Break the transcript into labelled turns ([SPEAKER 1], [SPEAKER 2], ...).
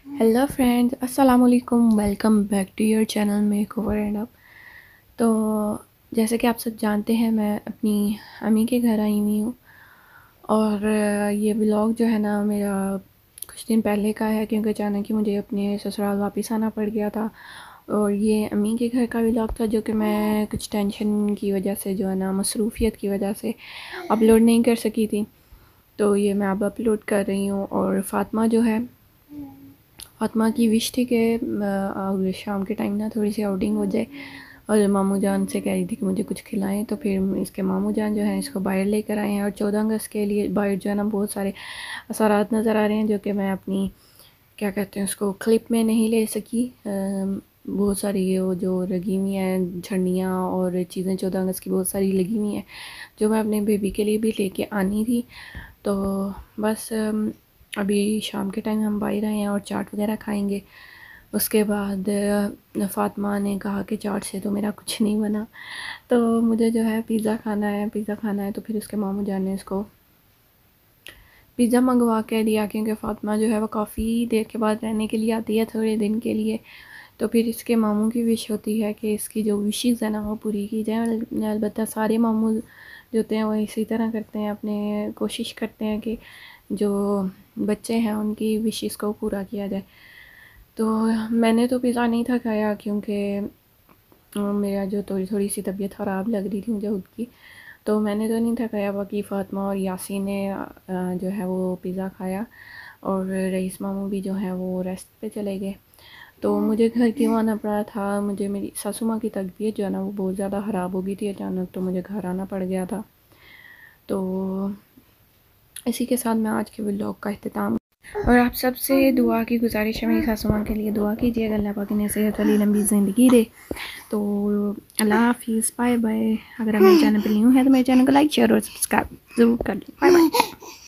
[SPEAKER 1] Hello friends, अस्सलाम वालेकुम। Welcome back to your channel make over and up. तो जैसे कि आप सब जानते हैं, मैं अपनी अम्मी के घर आई हुई हूँ। और ये व्लॉग जो है ना, मेरा कुछ दिन पहले का है, क्योंकि अचानक ही मुझे अपने ससुराल वापस आना पड़ गया था। और ये अम्मी के घर का व्लॉग था, जो कि मैं कुछ टेंशन की वजह से, जो है ना, मसरूफ़ियत की वजह से अपलोड नहीं कर सकी थी। तो ये मैं अब अपलोड कर रही हूँ। और फ़ातिमा जो है, फातिमा की विश थी कि शाम के टाइम ना थोड़ी सी आउटिंग हो जाए। और मामू जान से कह रही थी कि मुझे कुछ खिलाएं। तो फिर इसके मामू जान जो है इसको बाहर लेकर आए हैं। और 14 अगस्त के लिए बाहर जो है ना बहुत सारे असरात नज़र आ रहे हैं, जो कि मैं अपनी क्या कहते हैं उसको क्लिप में नहीं ले सकी। बहुत सारी ये वो जो लगी हुई हैं झंडियाँ और चीज़ें 14 अगस्त की बहुत सारी लगी हुई हैं, जो मैं अपने बेबी के लिए भी लेके आनी थी। तो बस अभी शाम के टाइम हम बाहर आए हैं और चाट वगैरह खाएंगे। उसके बाद फ़ातिमा ने कहा कि चाट से तो मेरा कुछ नहीं बना, तो मुझे जो है पिज़्ज़ा खाना है, पिज़्ज़ा खाना है। तो फिर उसके मामू जान ने इसको पिज़्ज़ा मंगवा के दिया, क्योंकि फ़ातिमा जो है वो काफ़ी देर के बाद रहने के लिए आती है, थोड़े दिन के लिए। तो फिर इसके मामू की विश होती है कि इसकी जो विशेज़ है ना वो पूरी की जाए। अलबत्ता सारे मामू जो होते हैं वो इसी तरह करते हैं, अपने कोशिश करते हैं कि जो बच्चे हैं उनकी विशेज़ को पूरा किया जाए। तो मैंने तो पिज़्ज़ा नहीं था खाया, क्योंकि मेरा जो थोड़ी थोड़ी सी तबीयत ख़राब लग रही थी मुझे खुद की। तो मैंने तो नहीं था खाया। बाकी फ़ातिमा और यासीन ने जो है वो पिज़्ज़ा खाया। और रईस मामू भी जो हैं वो रेस्ट पे चले गए। तो मुझे घर क्यों आना पड़ा था, मुझे मेरी सासू माँ की तबीयत जो है ना वो बहुत ज़्यादा ख़राब हो गई थी अचानक, तो मुझे घर आना पड़ गया था। तो इसी के साथ मैं आज के व्लॉग का अख्ताम। और आप सबसे दुआ की गुजारिश है, मेरी सासू माँ के लिए दुआ कीजिएगा, अल्लाह पाक इन्हें सेहत वाली लंबी ज़िंदगी दे। तो अल्लाह हाफिज़, बाय बाय। अगर आप मेरे चैनल पर न्यू है तो मेरे चैनल को लाइक शेयर और सब्सक्राइब ज़रूर कर लें। Bye bye.